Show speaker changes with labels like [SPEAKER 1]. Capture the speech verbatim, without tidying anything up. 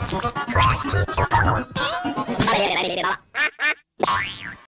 [SPEAKER 1] クラスティーショパン。